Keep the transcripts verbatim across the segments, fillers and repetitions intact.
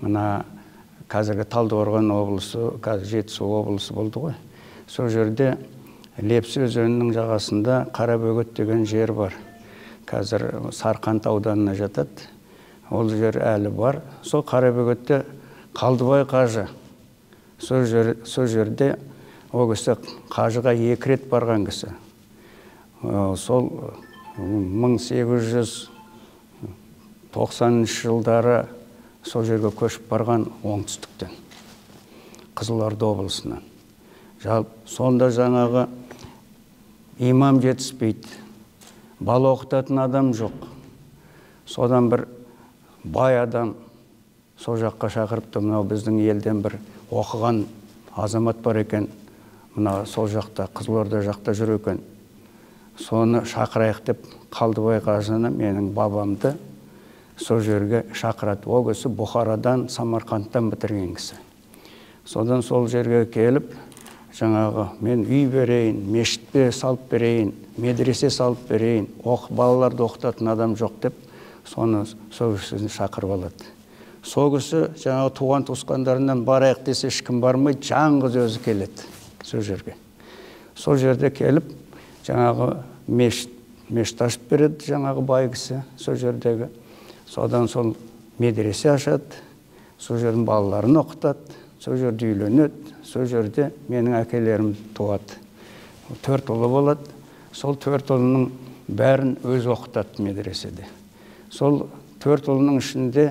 мына қазіргі Талдықорған облысы, қазір Жетісу облысы болды ғой. Сол жерде Лепсі өзенінің жағасында Қарабөгет деген жер бар. Қазір Сарқант ауданына жатады. Ол жер әлі бар. Сол Қарабөгетте Қалдыбай қажы. Сол жерде ол кісі қажыға екі рет барған кісі. Сол мың сегіз жүз тоқсаныншы жылдары сол жерге көшіп барған оңтүстіктен, Қызылорда облысынан. Сонда жаңағы имам жетіспейді, бала оқытатын адам жоқ. Содан бір бай адам сол жаққа шақырыпты, мынау біздің елден бір оқыған азамат бар екен, мына сол жақта, Қызылорда жақта жүр екен. Соны шақырайық деп Қалдыбай қажыны, менің бабамды, сол жерге шақырады. Ол кісі Бұхарадан, Самарқандтан бітірген кісі. Содан сол жерге келіп, жаңағы мен үй берейін, мешітте салып берейін, медресе салып берейін, балаларды оқытатын адам жоқ деп, соны сол кісіні шақырып алады. Сол кісі жаңағы туған туысқандарынан барайық десе ешкім бармайды, жаңғыз өзі келеді сол жерге. Сол жерде келіп, жаңағы мешіт, мешіт ашып береді жаңағы бай кісі сол жердегі. Содан сол медресе ашады, сол жердің балаларын оқытады, сол жерде үйленеді, сол жерде менің әкелерім туады. Төрт ұлы болады, сол төрт ұлының бәрін өз оқытады медреседе. Сол төрт ұлының ішінде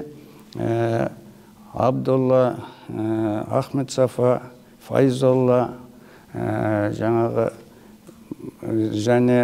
Абдулла, Ахмет Сафа, Файзолла, жаңағы және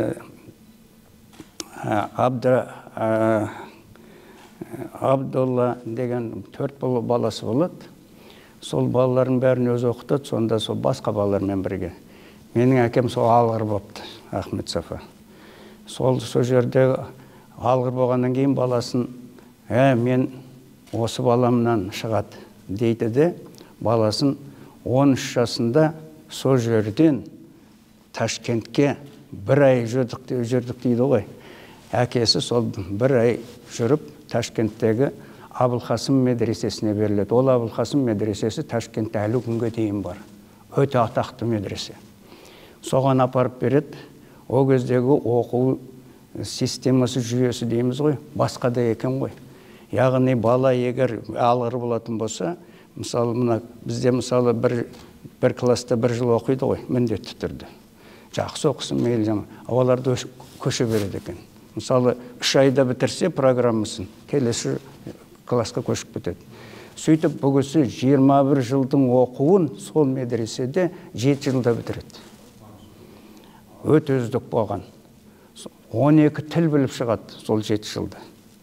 Абдулла деген төрт баласы болады. Сол балаларын бәрін өзі оқытады, сонда сол басқа балалармен бірге. Менің әкем сол алғыр бопты, Ахмет Сафа. Сол сол жерде алғыр болғаннан кейін баласын, «Ә, мен осы баламнан шығады» дейді де, баласын он үш жасында сол жерден Ташкентке бір ай жүрдік дейді ғой. Әкесі сол бір ай жүріп Ташкенттегі Абылқасым медресесіне беріледі. Ол Абылқасым медресесі Ташкентте әлі күнге дейін бар. Өте атақты медресе. Соған апарып береді. Ол кездегі оқу системасы, жүйесі дейміз ғой, басқа да екен ғой. Яғни бала егер алғыр болатын болса, мысалы, мына бізде мысалы бір бір класста бір жыл оқиды ғой, міндетті түрде. Жақсы оқысын мейлі жаңа, оларды көше береді екен. Мысалы, үш айда бітірсе программасын, келесі классқа көшіп кетеді. Сөйтіп, бұл кісі жиырма бір жылдың оқуын сол медреседе жеті жылда бітіреді. Өте үздік болған. он екі тіл біліп шығады сол жеті жылда.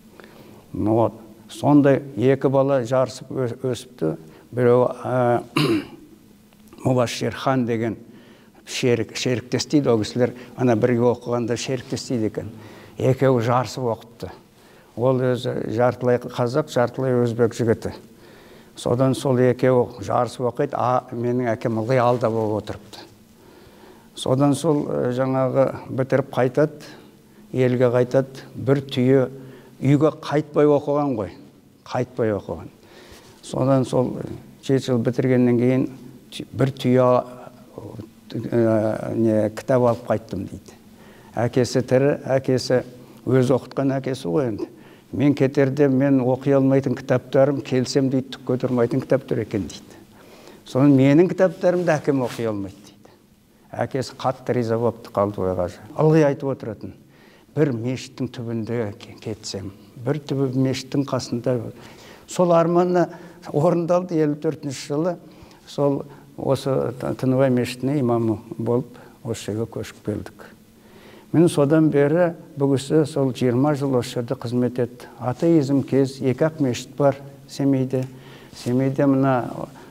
Сондай екі бала жарысып өсіпті. Біреу Мубашир хан деген шеріктес дейді, ол кісілер ана бірге оқығанда шеріктес дейді екен. Екеуі жарысып оқыпты. Ол өзі жартылай қазақ, жартылай өзбек жігіті. Содан сол екеуі жарысып оқиды, менің әкем ылғи алда болып отырыпты. Содан сол жаңағы бітіріп қайтады, елге қайтады, бір түйе үйге қайтпай оқыған ғой, қайтпай оқыған. Содан сол жеті жыл бітіргеннен кейін бір түйе кітап алып қайттым дейді. Әкесі тірі, әкесі өз оқытқан әкесі ғой енді. Мен кетерде мен оқи алмайтын кітаптарым, келсем дейді, түк көтермейтін кітаптар екен дейді. Соны менің кітаптарымды әкем оқи алмайды дейді. Әкесі қатты риза болыпты Қалдыбай қажы. Ылғи айтып отыратын, бір мешіттің түбінде кетсем, бір түбі мешіттің қасында. Сол арманы орындалды елу төртінші жылы. Сол осы Тыныбай мешітіне имамы болып, осы жерге көшіп келдік. Мен содан бері бүгісі сол жиырма жыл осы жерде қызмет етті. Атеизм кез, екі ақ мешіт бар Семейде. Семейде мына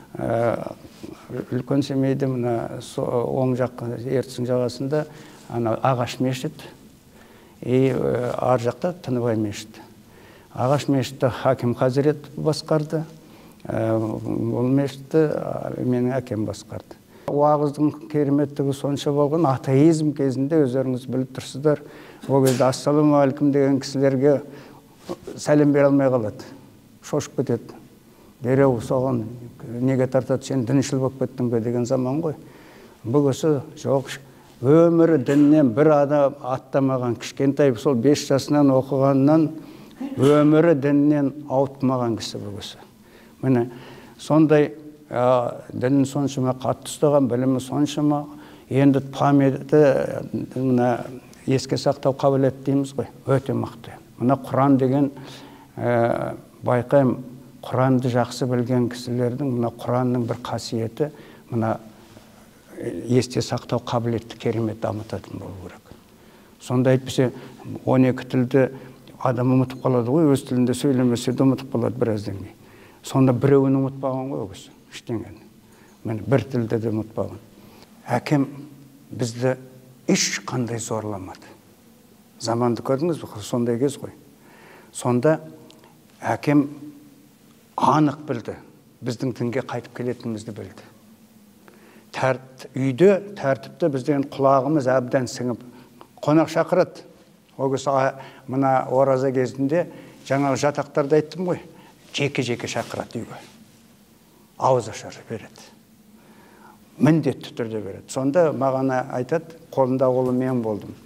үлкен Семейде мына оң жаққа ертістің жағасында Ағаш мешіт. И ар жақта Тыныбай мешіті. Ағаш мешітті Хаким Хазірет басқарды. Ол мешітті менің әкем басқарды. Уағыздың кереметтігі сонша болған, атеизм кезінде өздеріңіз біліп тұрсыздар. Ол кезде ассаламу алейкум деген кісілерге сәлем бере алмай қалады. Шошып кетеді. дереу соған неге тартады, сен діншіл болып кеттің бе деген заман ғой. Бұл кісі жоқ, өмірі діннен бір адам аттамаған, кішкентай сол бес жасынан оқығаннан өмірі діннен ауытмаған кісі бұл кісі. Міне сондай дінін соншама қатты ұстаған, білімі соншама, енді памяті мына еске сақтау қабілеті дейміз ғой, өте мықты. Мына Құран деген байқаймын, Құранды жақсы білген кісілердің мына Құранның бір қасиеті, мына есте сақтау қабілетті керемет дамытатын болу керек. Сонда әйтпесе он екі тілді адам ұмытып қалады ғой, өз тілінде сөйлемесе де ұмытып қалады біраздан кейін. Сонда біреуін ұмытпаған ғой осы ештеңені. Міне бір тілді де ұмытпаған. Әкем бізді ешқандай зорламады. Заманды көрдіңіз бе? Сондай кез ғой. Сонда әкем анық білді, біздің дінге қайтып келетінімізді білді. Үйде тәртіпті бізден құлағымыз әбден сіңіп, қонақ шақырады. Ол кісі мына ораза кезінде жаңағы жатақтарды айттым ғой, жеке-жеке шақырады үйге. Ауыз ашар береді. Міндетті түрде береді. Сонда маған айтады, қолында қолы мен болдым.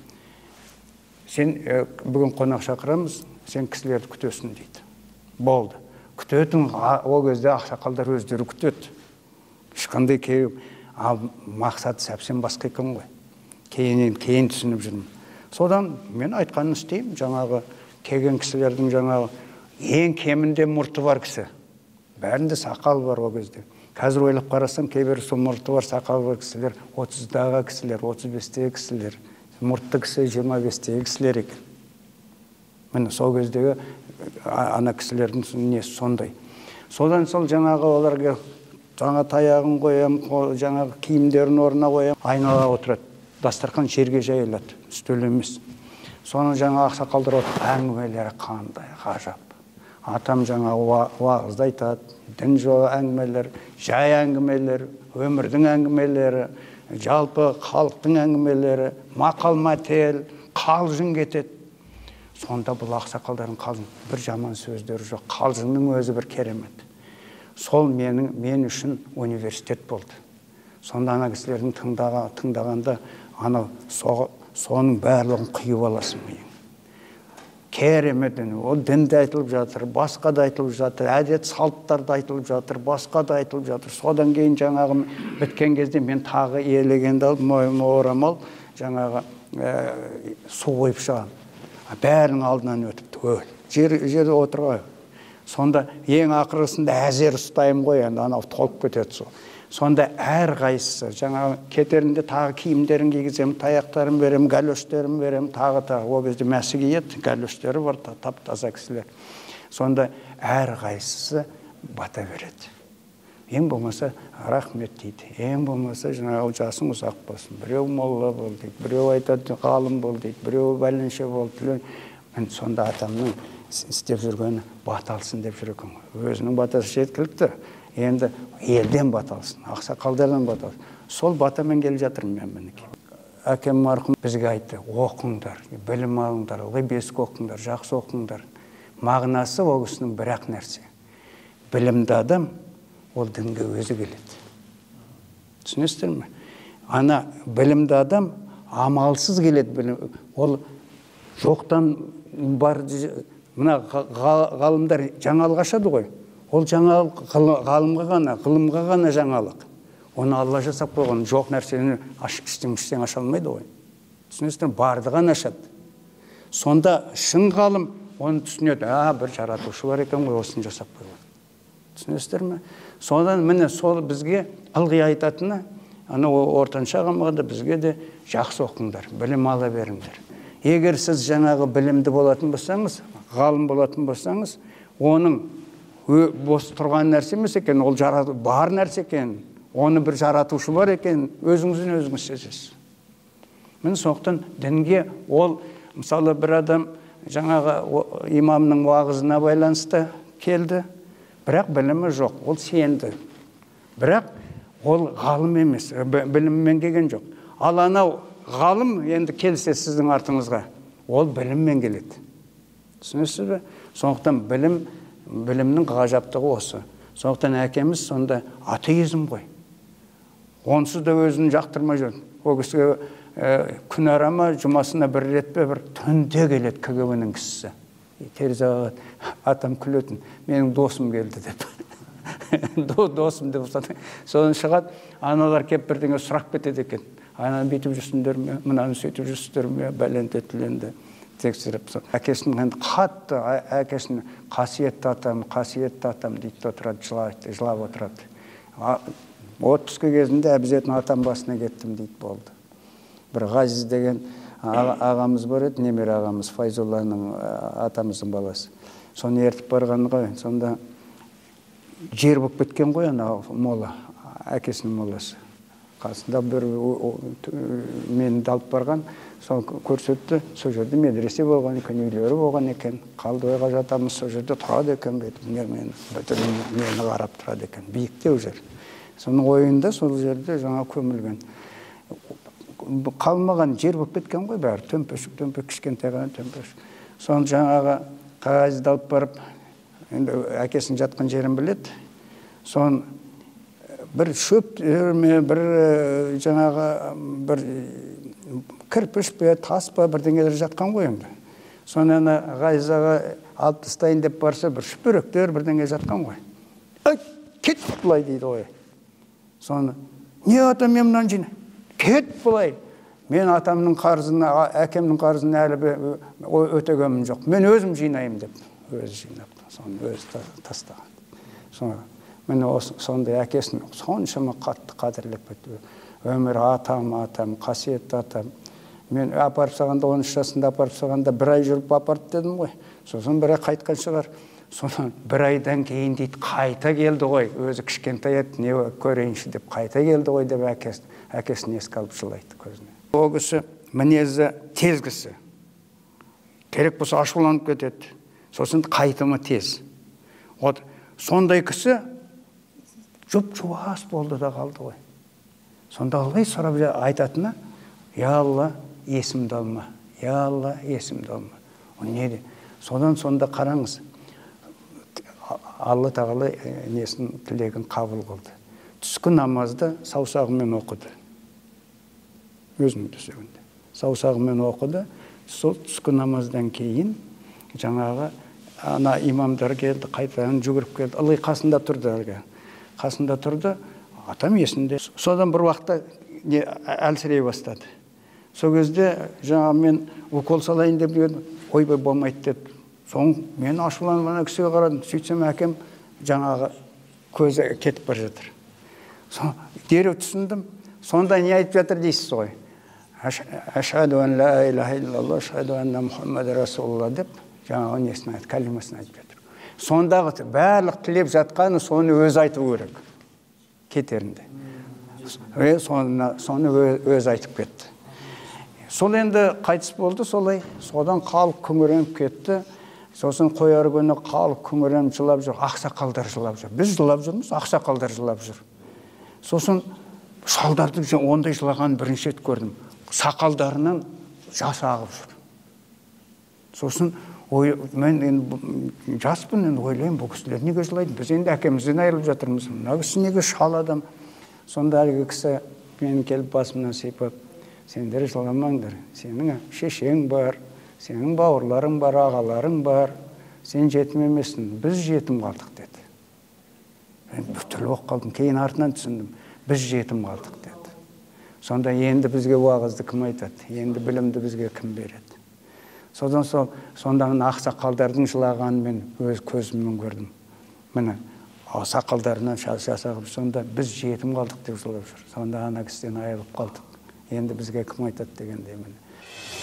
Сен бүгін қонақ шақырамыз, сен кісілерді күтесің дейді. Болды. Күтетін, ол кезде ақсақалдар өздері күтеді. Ешқандай кейіп, ал мақсаты сәпсен басқа екен ғой. Кейін кейін түсініп жүрмін. Содан мен айтқанын істеймін, жаңағы келген кісілердің жаңағы ең кемінде мұрты бар кісі. Бәрінде сақал бар ол кезде. Қазір ойлап қарасам, кейбір сол мұрты бар, сақал бар кісілер, отыздағы кісілер, отыз бестегі кісілер, мұртты кісі жиырма бестегі кісілер екен. Міне сол кездегі ана кісілердің несі сондай. Содан сол жаңағы оларға жаңа таяғын қоям, жаңағы киімдерін орнына қоям, айнала отырады. Дастархан жерге жайылады, үстел емес. Соның жаңа ақсақалдар отырып, әңгімелері қандай ғажап. Атам жаңа уағызды айтады, дін жолы әңгімелер, жай әңгімелер, өмірдің әңгімелері, жалпы халықтың әңгімелері, мақал-мәтел, қалжың кетеді. Сонда бұл ақсақалдардың қалжың бір жаман сөздері жоқ, қалжыңның өзі бір керемет. Сол менің мен үшін университет болды. Сонда ана кісілердің тыңдағанда ана соның барлығын құйып аласың мен. Керемет, ол дінде айтылып жатыр, басқа да айтылып жатыр, әдет салттарда айтылып жатыр, басқа да айтылып жатыр. Содан кейін жаңағы біткен кезде мен тағы елегенді алып, мойыма орамал, жаңағы су қойып шығамын. Бәрінің алдынан өтіпті, жерде отырғай. Сонда ең ақырысында әзер ұстайым ғой, енді анау толып кетеді сол. Сонда әр қайсысы, жаңағы кетерінде тағы киімдерін кигізем, таяқтарын берем, галоштерін берем, тағы-тағы. Ол кезде мәсі киеді, галоштері бар, тап-таза кісілер. Сонда әр қайсысы бата береді. Ең болмаса рахмет дейді, ең болмаса жаңағы жасың ұзақ болсын. Біреу молла бол дейді, біреу айтады ғалым бол дейді, біреу бәленше бол. Мен сонда атамның істеп жүргені баталсын деп жүрген. Өзінің батасы жеткілікті, енді елден баталсын, ақсақалдардан баталсын. Сол батамен келіп жатырмын мен мінекей. Әкем марқұм бізге айтты, оқыңдар, білім алыңдар, ылғи бесік оқыңдар, жақсы оқыңдар. Мағынасы ол кісінің бір-ақ нәрсе. Білімді адам ол дінге өзі келеді. Түсінесіздер ме? Ана білімді адам амалсыз келеді. Ол жоқтан бар, мына ғалымдар жаңалық ашады ғой. Ол жаңалық ғалымға ғана, ғылымға ғана жаңалық. Оны Алла жасап қойған, жоқ нәрсені іштен аша алмайды ғой. Түсінесіздер, барды ғана ашады. Сонда шын ғалым оны түсінеді, а, бір жаратушы бар екен ғой, осын жасап қойған. Түсінесіздер ме? Содан міне сол бізге ылғи айтатыны, ана ортанша ағамға да бізге де жақсы оқыңдар, білім ала беріңдер. Егер сіз жаңағы білімді болатын болсаңыз, ғалым болатын болсаңыз, оның бос тұрған нәрсе емес екен, ол бар нәрсе екен, оны бір жаратушы бар екен, өзіңіздің өзіңіз сезесіз. Міне сондықтан дінге ол, мысалы бір адам жаңағы имамның уағызына байланысты келді, бірақ білімі жоқ, ол сенді. Бірақ ол ғалым емес, біліммен келген жоқ. Ал анау ғалым енді келсе сіздің артыңызға, ол біліммен келеді. Түсінесіз бе? Сондықтан білім, білімнің ғажаптығы осы. Сондықтан әкеміз сонда атеизм ғой. Онсыз да өзін жақтырмай жүр. Ол кісіге күнара ма, жұмасына бір рет пе, бір түнде келеді ка гэ бэ-нің кісісі. Терезеге атам күлетін, менің досым келді деп. Досым деп ұстады. Содан шығады, аналар кеп бірдеңе сұрақ кетеді екен. Ананы бүйтіп жүрсіңдер ме, мынаны сөйтіп жүрсіңдер ме, бәленді түленді тексеріп. Әкесінің қатты, әкесінің қасиетті атам, қасиетті атам дейді отырады, жылап отырады. Отпусқа кезінде әбізетін атам басына кеттім дейді болды. Бір Ғазиз деген ағамыз бар еді, немере ағамыз, Файзолланың атамыздың баласы. Соны ертіп барған ғой, сонда жер болып кеткен ғой, ана мола, әкесінің моласы. Қасында бір мені алып барған, соны көрсетті, сол жерде медресе болған екен, үйлері болған екен, Қалдыбайға жатамыз, сол жерде тұрады екен, мені қарап тұрады екен, биікте ол жер. Соның ойында сол жерде жаңа көмілген. Қалмаған жер болып кеткен ғой бәрі, төмпешік, төмпек, кішкентай ғана төмпешік. Соны жаңағы қағазды алып барып, әкесінің жатқан жерін біледі. Соны бір шөп ме, бір жаңағы бір кірпіш пе, тас па, бірдеңелер жатқан ғой енді. Соны ана Ғазизаға алып тастайын деп барса, бір шүпіректер бірдеңе жатқан ғой. Ай, кет бұлай дейді ғой. Соны, не атам мен мұнан жіне? Кет бұлай. Мен атамның қарызын, әкемнің қарызын әлі өтегенім жоқ. Мен өзім жинайым деп, өзі жинап, соны өзі тастаған. Соны, мен сондай әкесін соншама қатты қадірлеп кетті. Өмір атам, атам, қасиетті атам. Мен апарып сағанда, он үш жасында апарып сағанда бір ай жүріп апарып дедім ғой. Сосын бір ай қайтқан шығар. Соны бір айдан кейін дейді, қайта келді ғой. Өзі кішкентай еді, не көрейінші деп қайта келді ғой деп әкесін еске алып жылайды көзіне. Ол кісі мінезі тез кісі. Керек болса ашуланып кетеді. Сосын қайтымы тез. Сондай кісі жұп-жуас болды да қалды ғой. Сонда Аллай сұрап айтатыны, я Алла, есімді алма. Я Алла, есімді алма. О не де? Содан сонда қараңыз. Алла тағала несін тілегін қабыл қылды. Түскі намазды саусағымен оқыды. Өзінің төсегінде. Саусағымен оқыды. Сол түскі намаздан кейін жаңағы ана имамдар келді, қайтадан жүгіріп келді. Аллай қасында тұрды. Қасында тұрды. Атам есінде. Содан бір уақытта әлсірей бастады. Сол кезде жаңа мен укол салайын деп едім. Ойбай болмайды деді. Соң мен ашуланып ана кісіге қарадым. Сөйтсем әкем жаңағы көзі кетіп бара жатыр. Дереу түсіндім. Сонда не айтып жатыр дейсіз ғой. Ашхаду ан ла илаха иллаллах, ашхаду анна Мұхаммад расулуллах деп жаңағы несін айтып, кәлимасын айтып жатыр. Сондағы барлық тілеп жатқаны соны өзі айту керек. Кетерінде. Соны өзі айтып кетті. Сол енді қайтыс болды солай. Содан халық күңіреніп кетті. Сосын қояр күні халық күңіреніп жылап жүр. Ақсақалдар жылап жүр. Біз жылап жүрміз, ақсақалдар жылап жүр. Сосын шалдардың ондай жылаған бірінші рет көрдім. Сақалдарынан жас ағып жүр. Сосын мен жаспын, енді ойлаймын, бұл кісілер неге жылайды? Біз енді әкемізден айырылып жатырмыз. Мына кісі неге шал адам? Сонда әлгі кісі мен келіп басымнан сипап, сендер жыламаңдар. Сенің шешең бар, сенің бауырларың бар, ағаларың бар. Сен жетім емессің, біз жетім қалдық деді. Мен бүтіл оқып қалдым, кейін артынан түсіндім. Біз жетім қалдық деді. Сонда енді бізге уағызды кім айтады? Енді білімді бізге кім береді? Содан сол, сонда ақсақалдардың жылағанын мен өз көзіммен көрдім. Міне, сақалдарынан жасағып, сонда біз жетім қалдық деп жылап жүр. Сонда ана кісіден айырылып қалдық. Енді бізге кім айтады дегендей міне.